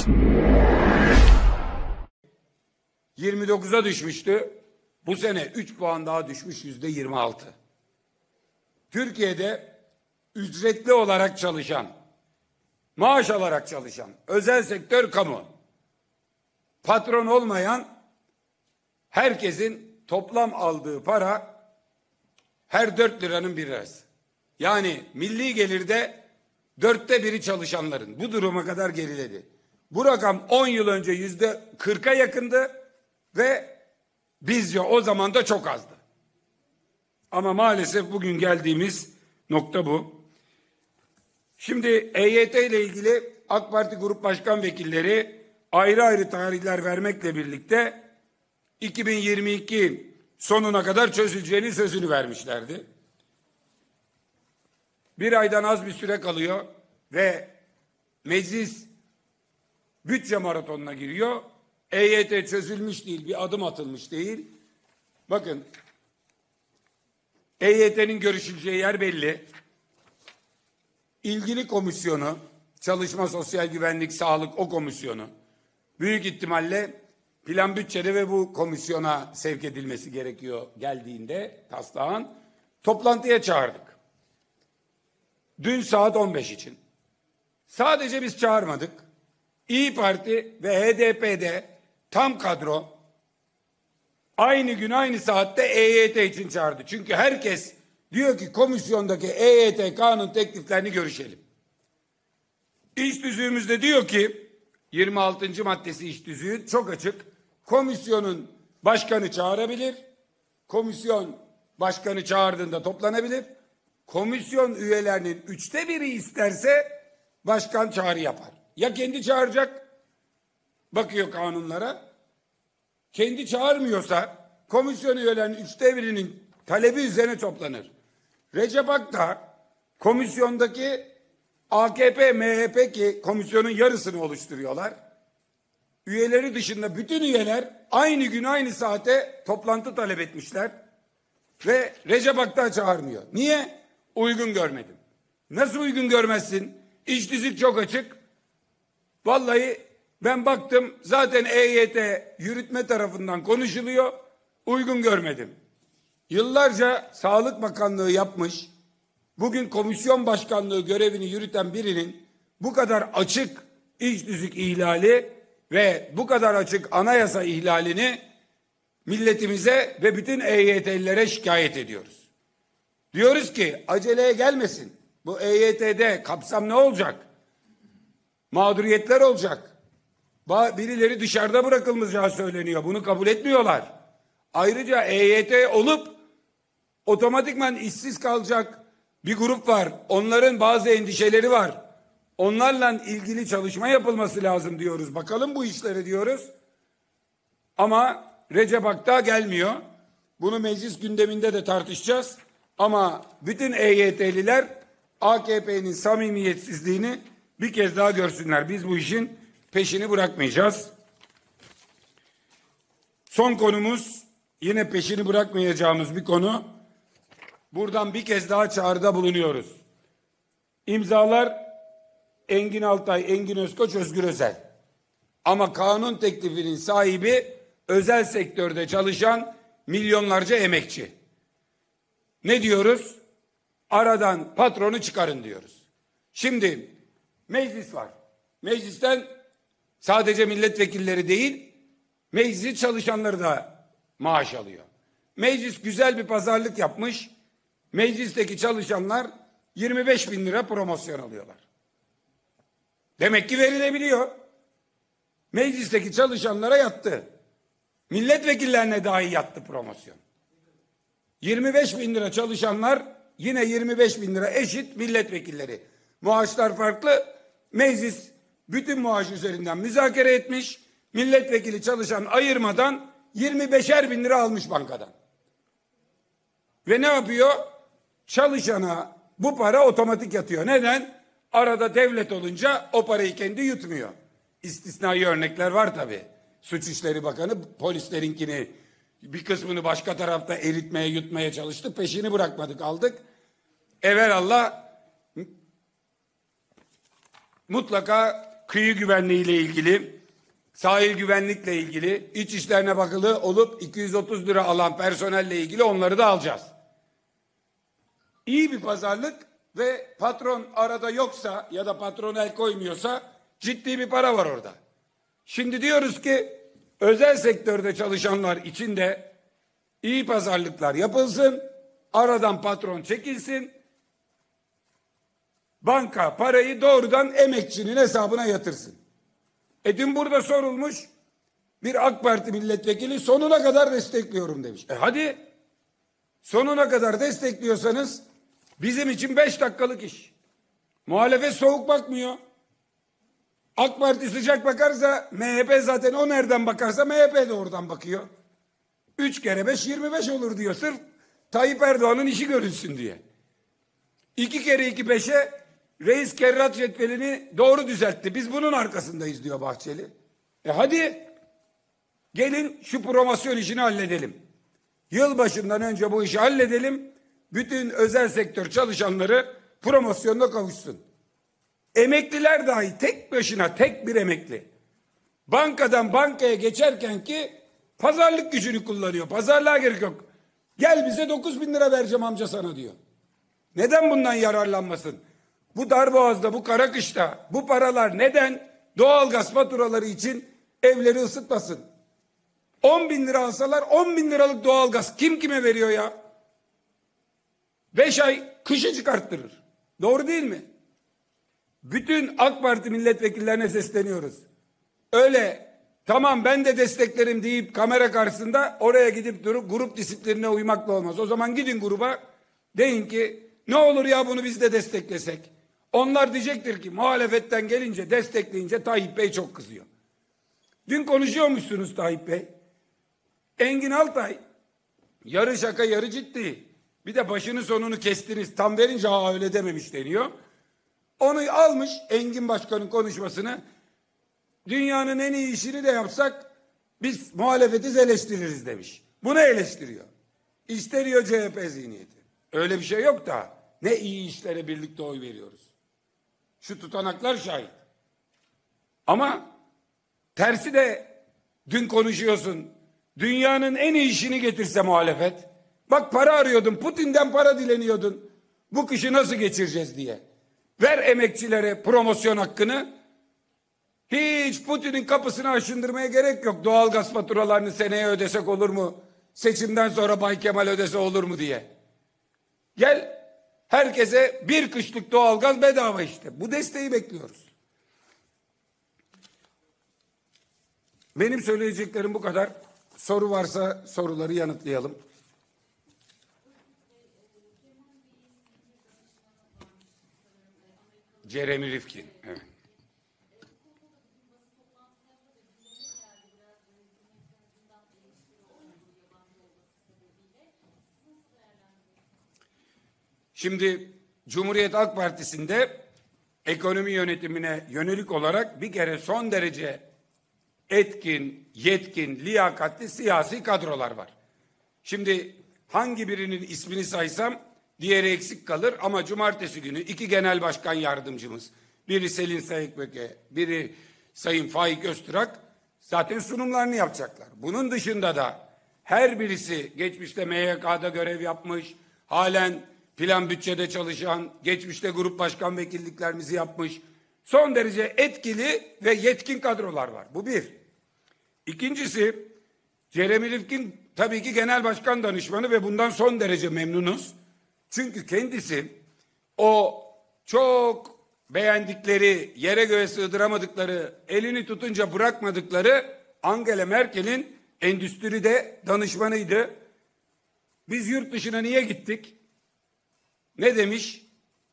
%29'a düşmüştü. Bu sene 3 puan daha düşmüş, %26. Türkiye'de ücretli olarak çalışan, maaş alarak çalışan, özel sektör, kamu, patron olmayan herkesin toplam aldığı para her 4 liranın 1 lirası. Yani milli gelirde 1/4 çalışanların. Bu duruma kadar geriledi. Bu rakam 10 yıl önce %40'a yakındı ve bizce o zaman da çok azdı. Ama maalesef bugün geldiğimiz nokta bu. Şimdi EYT ile ilgili AK Parti Grup Başkan Vekilleri ayrı ayrı tarihler vermekle birlikte 2022 sonuna kadar çözüleceğini sözünü vermişlerdi. Bir aydan az bir süre kalıyor ve meclis bütçe maratonuna giriyor. EYT çözülmüş değil, bir adım atılmış değil. Bakın, EYT'nin görüşüleceği yer belli. İlgili komisyonu, Çalışma, Sosyal Güvenlik, Sağlık o komisyonu büyük ihtimalle plan bütçede ve bu komisyona sevk edilmesi gerekiyor geldiğinde taslağın. Toplantıya çağırdık. Dün saat 15 için. Sadece biz çağırmadık. İYİ Parti ve HDP'de tam kadro aynı gün aynı saatte EYT için çağırdı. Çünkü herkes diyor ki komisyondaki EYT kanun tekliflerini görüşelim. İş tüzüğümüzde diyor ki 26. maddesi iş tüzüğü çok açık. Komisyonun başkanı çağırabilir. Komisyon başkanı çağırdığında toplanabilir. Komisyon üyelerinin 1/3 isterse başkan çağrı yapar. Ya kendi çağıracak, bakıyor kanunlara. Kendi çağırmıyorsa komisyon üyelerinin 1/3'inin talebi üzerine toplanır. Recep Akta komisyondaki AKP, MHP ki komisyonun yarısını oluşturuyorlar. Üyeleri dışında bütün üyeler aynı gün aynı saate toplantı talep etmişler. Ve Recep Akta çağırmıyor. Niye? Uygun görmedim. Nasıl uygun görmezsin? İş tüzük çok açık. Vallahi ben baktım zaten EYT yürütme tarafından konuşuluyor. Uygun görmedim. Yıllarca Sağlık Bakanlığı yapmış, bugün komisyon başkanlığı görevini yürüten birinin bu kadar açık iş tüzük ihlali ve bu kadar açık anayasa ihlalini milletimize ve bütün EYT'lilere şikayet ediyoruz. Diyoruz ki aceleye gelmesin. Bu EYT'de kapsam ne olacak? Mağduriyetler olacak. Birileri dışarıda bırakılmayacağı söyleniyor. Bunu kabul etmiyorlar. Ayrıca EYT olup otomatikman işsiz kalacak bir grup var. Onların bazı endişeleri var. Onlarla ilgili çalışma yapılması lazım diyoruz. Bakalım bu işlere diyoruz. Ama Recep Akta gelmiyor. Bunu meclis gündeminde de tartışacağız. Ama bütün EYT'liler AKP'nin samimiyetsizliğini bir kez daha görsünler. Biz bu işin peşini bırakmayacağız. Son konumuz yine peşini bırakmayacağımız bir konu. Buradan bir kez daha çağrıda bulunuyoruz. İmzalar Engin Altay, Engin Özkoç, Özgür Özel. Ama kanun teklifinin sahibi özel sektörde çalışan milyonlarca emekçi. Ne diyoruz? Aradan patronu çıkarın diyoruz. Şimdi meclis var. Meclisten sadece milletvekilleri değil, meclis çalışanları da maaş alıyor. Meclis güzel bir pazarlık yapmış. Meclisteki çalışanlar 25.000 lira promosyon alıyorlar. Demek ki verilebiliyor. Meclisteki çalışanlara yattı. Milletvekillerine dahi yattı promosyon. 25.000 lira çalışanlar, yine 25.000 lira eşit milletvekilleri. Maaşlar farklı. Meclis bütün maaş üzerinden müzakere etmiş. Milletvekili çalışan ayırmadan 25'er bin lira almış bankadan. Ve ne yapıyor? Çalışana bu para otomatik yatıyor. Neden? Arada devlet olunca o parayı kendi yutmuyor. İstisnai örnekler var tabii. Suç İşleri Bakanı polislerinkini bir kısmını başka tarafta eritmeye, yutmaya çalıştı. Peşini bırakmadık, aldık. Evelallah mutlaka kıyı güvenliği ile ilgili, sahil güvenlikle ilgili, iç işlerine bakılı olup 230 lira alan personelle ilgili onları da alacağız. İyi bir pazarlık ve patron arada yoksa ya da patron el koymuyorsa ciddi bir para var orada. Şimdi diyoruz ki özel sektörde çalışanlar için de iyi pazarlıklar yapılsın, aradan patron çekilsin, banka parayı doğrudan emekçinin hesabına yatırsın. Dün burada sorulmuş, bir AK Parti milletvekili sonuna kadar destekliyorum demiş. Hadi sonuna kadar destekliyorsanız bizim için 5 dakikalık iş. Muhalefet soğuk bakmıyor. AK Parti sıcak bakarsa MHP zaten o nereden bakarsa MHP de oradan bakıyor. 3 kere 5 25 olur diyor sırf Tayyip Erdoğan'ın işi görülsün diye. 2 kere 2 5'e reis kerrat cetvelini doğru düzeltti. Biz bunun arkasındayız diyor Bahçeli. Hadi gelin şu promosyon işini halledelim. Yılbaşından önce bu işi halledelim. Bütün özel sektör çalışanları promosyonla kavuşsun. Emekliler dahi tek başına tek bir emekli. Bankadan bankaya geçerken ki pazarlık gücünü kullanıyor. Pazarlığa gerek yok. Gel bize 9.000 lira vereceğim amca sana diyor. Neden bundan yararlanmasın? Bu darboğazda, bu kara kışta bu paralar neden doğalgaz faturaları için evleri ısıtmasın? 10.000 lira alsalar 10.000 liralık doğalgaz kim kime veriyor ya? 5 ay kışı çıkarttırır. Doğru değil mi? Bütün AK Parti milletvekillerine sesleniyoruz. Öyle tamam ben de desteklerim deyip kamera karşısında oraya gidip durup grup disiplinine uymakla olmaz. O zaman gidin gruba deyin ki ne olur ya bunu biz de desteklesek. Onlar diyecektir ki muhalefetten gelince destekleyince Tayyip Bey çok kızıyor. Dün konuşuyormuşsunuz Tayyip Bey. Engin Altay yarı şaka yarı ciddi. Bir de başını sonunu kestiniz tam verince öyle dememiş deniyor. Onu almış Engin Başkan'ın konuşmasını. Dünyanın en iyi işini de yapsak biz muhalefetiz eleştiririz demiş. Bunu eleştiriyor. İşte diyor CHP zihniyeti. Öyle bir şey yok da ne iyi işlere birlikte oy veriyoruz. Şu tutanaklar şahit. Ama tersi de dün konuşuyorsun. Dünyanın en iyi işini getirse muhalefet. Bak para arıyordun, Putin'den para dileniyordun. Bu kışı nasıl geçireceğiz diye. Ver emekçilere promosyon hakkını. Hiç Putin'in kapısını aşındırmaya gerek yok. Doğalgaz faturalarını seneye ödesek olur mu? Seçimden sonra Bay Kemal ödese olur mu diye. Gel herkese bir kışlık doğalgaz bedava işte. Bu desteği bekliyoruz. Benim söyleyeceklerim bu kadar. Soru varsa soruları yanıtlayalım. Jeremy Rifkin. Evet. Şimdi Cumhuriyet Halk Partisi'nde ekonomi yönetimine yönelik olarak bir kere son derece etkin, yetkin, liyakatli siyasi kadrolar var. Şimdi hangi birinin ismini saysam diğeri eksik kalır ama cumartesi günü 2 genel başkan yardımcımız, biri Selin Sayıkböke, biri Sayın Faik Öztürk zaten sunumlarını yapacaklar. Bunun dışında da her birisi geçmişte MYK'da görev yapmış, halen plan bütçede çalışan, geçmişte grup başkan vekilliklerimizi yapmış, son derece etkili ve yetkin kadrolar var. Bu bir. İkincisi, Jeremy Rifkin tabii ki genel başkan danışmanı ve bundan son derece memnunuz. Çünkü kendisi o çok beğendikleri, yere göğe sığdıramadıkları, elini tutunca bırakmadıkları Angela Merkel'in endüstride danışmanıydı. Biz yurt dışına niye gittik? Ne demiş?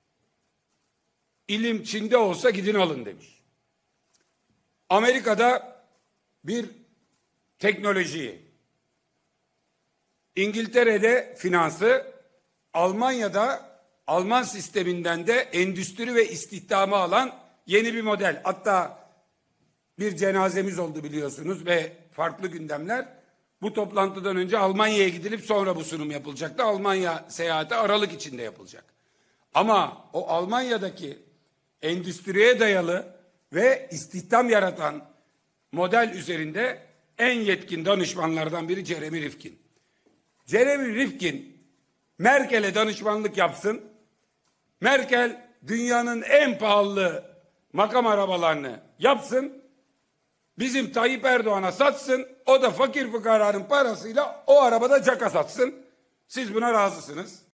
İlim Çin'de olsa gidin alın demiş. Amerika'da bir teknolojiyi, İngiltere'de finansı, Almanya'da Alman sisteminden de endüstri ve istihdamı alan yeni bir model. Hatta bir cenazemiz oldu biliyorsunuz ve farklı gündemler. Bu toplantıdan önce Almanya'ya gidilip sonra bu sunum yapılacaktı. Almanya seyahati Aralık içinde yapılacak. Ama o Almanya'daki endüstriye dayalı ve istihdam yaratan model üzerinde en yetkin danışmanlardan biri Jeremy Rifkin. Jeremy Rifkin Merkel'e danışmanlık yapsın. Merkel dünyanın en pahalı makam arabalarını yapsın. Bizim Tayyip Erdoğan'a satsın. O da fakir fukaranın parasıyla o arabada caka satsın. Siz buna razısınız.